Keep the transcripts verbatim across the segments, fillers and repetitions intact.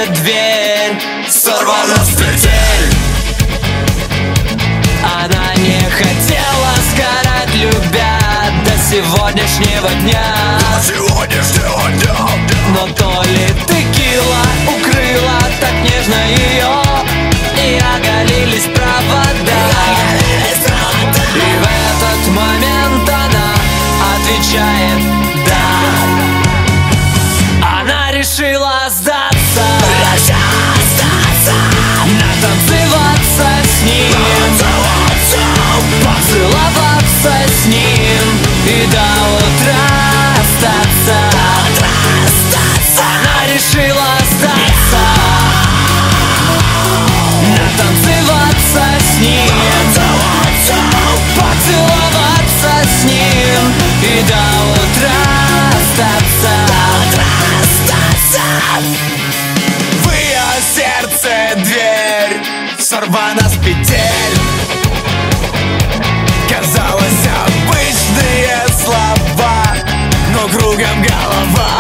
дверь сорвана с петель. Она не хотела сгорать, любя до сегодняшнего дня, До сегодняшнего дня. но то ли текила укрыла так нежно ее, и оголились провода. И в этот момент она отвечает «да». Она решила сдаться, натанцеваться с ним, поцеловаться с ним и до утра остаться. Она решила сдаться, натанцеваться с ним, поцеловаться с ним и до утра остаться. В ее сердце дверь сорвана с петель. Казалось, обычные слова, но кругом голова.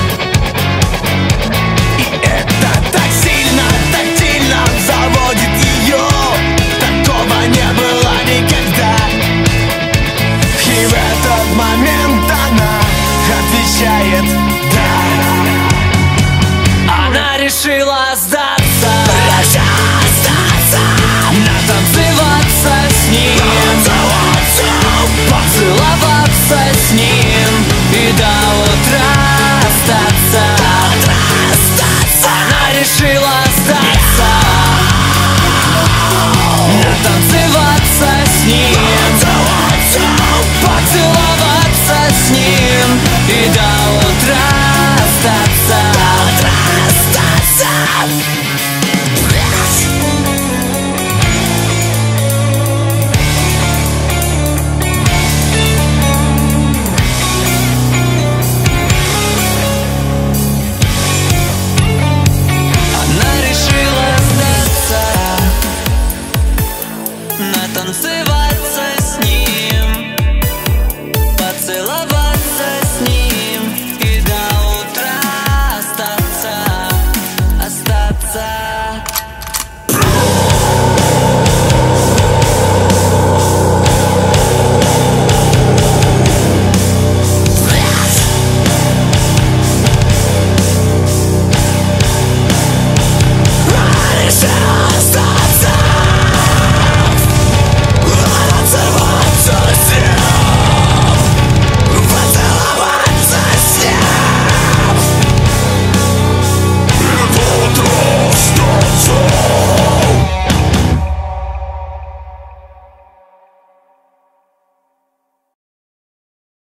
И это так сильно, тактильно заводит ее. Такого не было никогда. И в этот момент она отвечает «да». Она решила сдаться, натанцеваться с ним, поцеловаться с ним и до утра остаться. Она решила сдаться, натанцеваться с ним, поцеловаться с ним и до утра остаться.